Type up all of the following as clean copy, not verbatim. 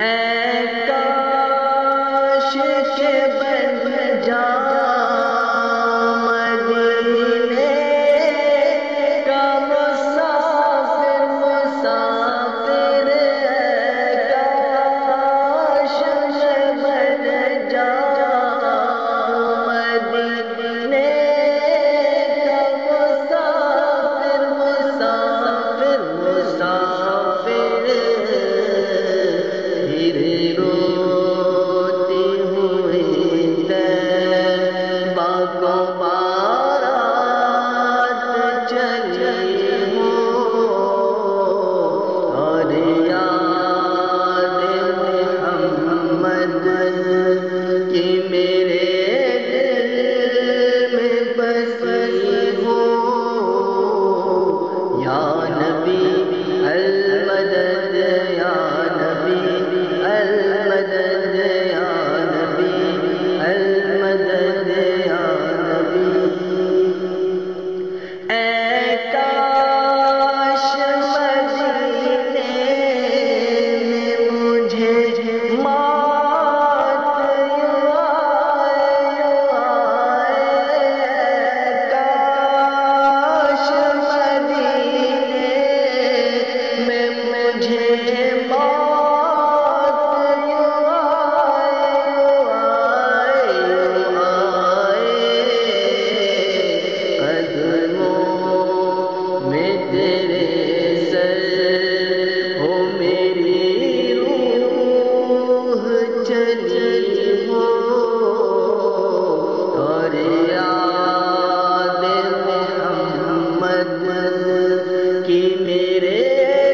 اے کاش کہ بن جا مدینے کا مسافر مسافر، اے کاش کہ بن جا مدینے کا مسافر مسافر مسافر، روتی ہوئی طیبہ کو بارات چلی ہو، اور یاد محمد کی میرے دل میں بسی ہو، یا نبی المدد یا نبی المدد یا نبی المدد یا نبی، اے کاش مدینے میں مجھے موت یوں آئے، کاش مدینے میں مجھے کہ میرے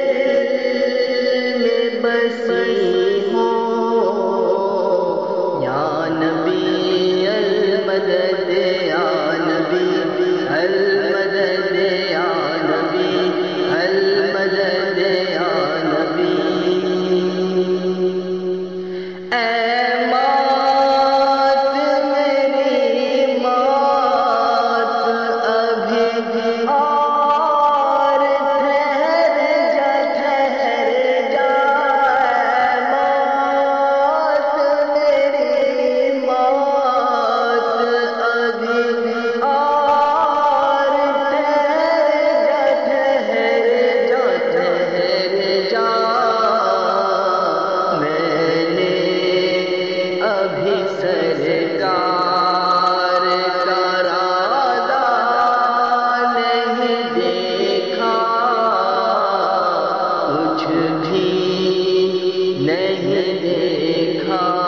دل میں بسی ہو، یا نبی المدد یا نبی المدد یا نبی المدد یا نبی، اے موت میری موت ابھی سرکار کا رادہ نہیں دیکھا، کچھ بھی نہیں دیکھا،